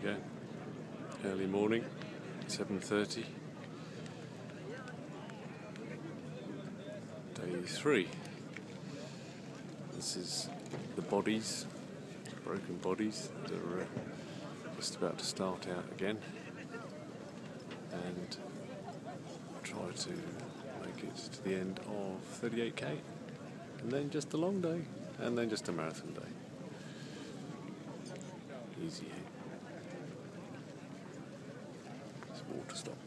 go. Early morning, 7:30. Day 3. This is the bodies, broken bodies that are just about to start out again, and try to make it to the end of 38k, and then just a long day, and then just a marathon day. Easy, eh? It's water stop.